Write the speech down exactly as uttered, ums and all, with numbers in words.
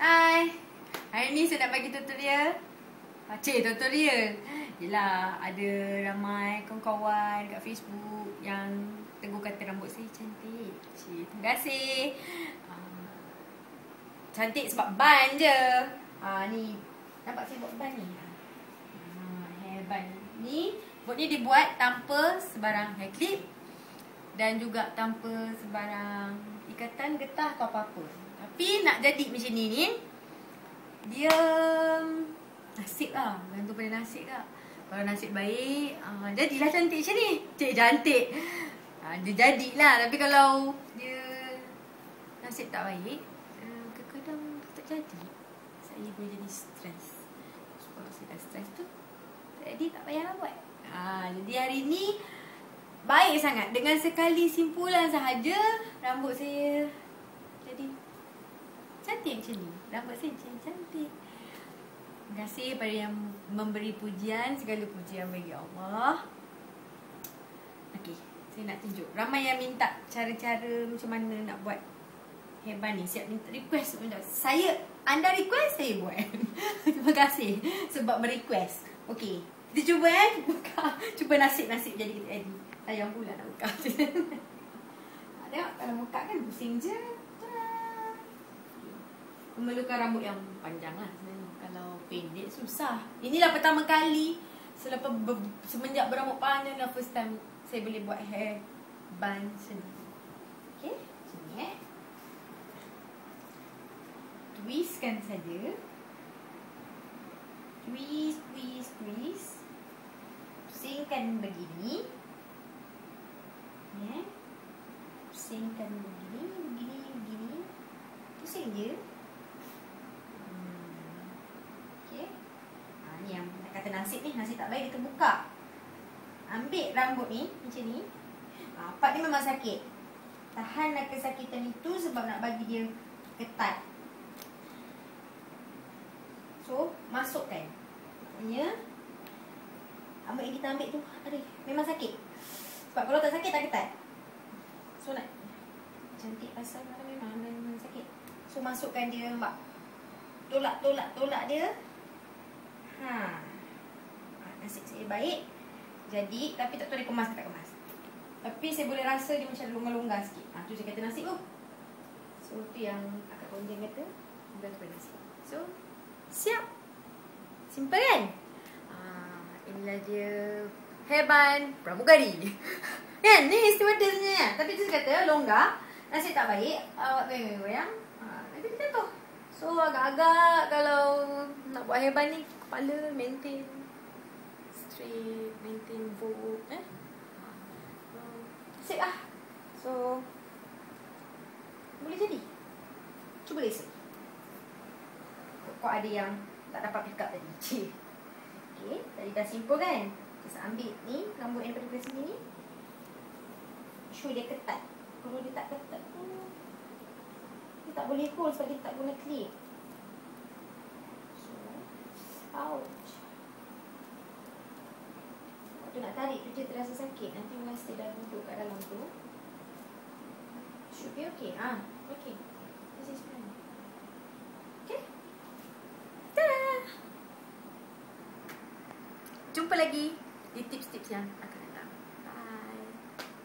Hai. Hari ni saya nak bagi tutorial. Cik, tutorial. Yelah, ada ramai kawan-kawan kat Facebook yang tegur kata rambut saya cantik. Cik, terima kasih. Uh, cantik sebab ban je. Uh, ni, nampak saya buat ban ni? Uh, hair ban ni. Buat ni dibuat tanpa sebarang hair clip. Dan juga tanpa sebarang ikatan, getah atau apa-apa. Tapi nak jadi macam ni ni, dia nasib lah. Gantung pada nasib kak. Kalau nasib baik, uh, jadilah cantik macam ni. Cik cantik. Uh, dia jadilah. Tapi kalau dia nasib tak baik, uh, kadang-kadang tak jadi. Saya boleh jadi stres. So, kalau saya dah stres tu, tak jadi, tak payah buat. Uh, jadi hari ni baik sangat. Dengan sekali simpulan sahaja, rambut saya jadi cantik macam ni. Rambut saya jadi cantik. Terima kasih pada yang memberi pujian. Segala pujian bagi Allah. Okey, saya nak tunjuk. Ramai yang minta cara-cara macam mana nak buat hair bun ni. Siap minta request. Saya, anda request, saya buat. Terima kasih sebab merequest. Okey, kita cuba eh. Buka. Cuba nasib-nasib jadi kita edit. Sayang pula nak buka. Tengok, kalau buka kan pusing je. Memerlukan rambut yang panjang lah sebenarnya. Kalau pendek susah. Inilah pertama kali selepas ber, semenjak berambut panjang lah first time saya boleh buat hair bun sendiri. Okay, macam ni eh. Twistkan saja. Twist, twist, twist. Pusingkan begini. Ya. Pusingkan begini, begini, begini. Pusing je. Ni yang nak kata nasib ni, nasib tak baik, kita buka. Ambil rambut ni macam ni. Ha, part ni memang sakit. Tahanlah kesakitan itu sebab nak bagi dia ketat. So, masukkan. Maksudnya rambut yang kita ambil tu, aduh, memang sakit. Sebab kalau tak sakit, tak ketat. So, nak cantik pasal memang, memang sakit. So, masukkan dia, mbak. Tolak, tolak, tolak dia. Ha. ha. Nasib saya baik. Jadi, tapi tak tahu dia kemas ke tak kemas. Tapi saya boleh rasa dia macam longgar-longgar sikit. Ha, tu saya kata nasib tu. So, tu yang akak konjen kata. Longgar tu nasib. So, siap. Simple kan? Ha, inilah dia hair bun pramugari. Kan? Ni stewardessnya. Tapi tu saya kata longgar. Nasib tak baik. Awak goyang-goyang. Ha, nanti dia jatuh. So, agak-agak kalau nak buat hair bun ni, kepala maintain straight, maintain bold, eh? Sip lah. So, boleh jadi. Cuba lesen. Kok ada yang tak dapat pick up tadi. Cik. Okay, tadi dah simple kan? Just ambil ni, rambut yang daripada sini ni. Show dia ketat. Kalau dia tak ketat tu, dia tak boleh hold sebab dia tak guna clip. So, ouch. Waktu nak tarik tu dia terasa sakit. Nanti once dia dah duduk kat dalam tu, should be okay. Ah, okay. This is fine. Okay. Ta-da! Jumpa lagi di tips-tips yang akan